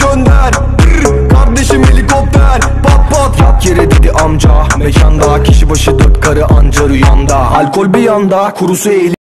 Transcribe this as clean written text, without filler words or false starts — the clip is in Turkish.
gönder. Kardeşim helikopter pat pat. Yat yere dedi amca mekanda, kişi başı 4 karı anca rüyanda. Alkol bir yanda, kurusu eğli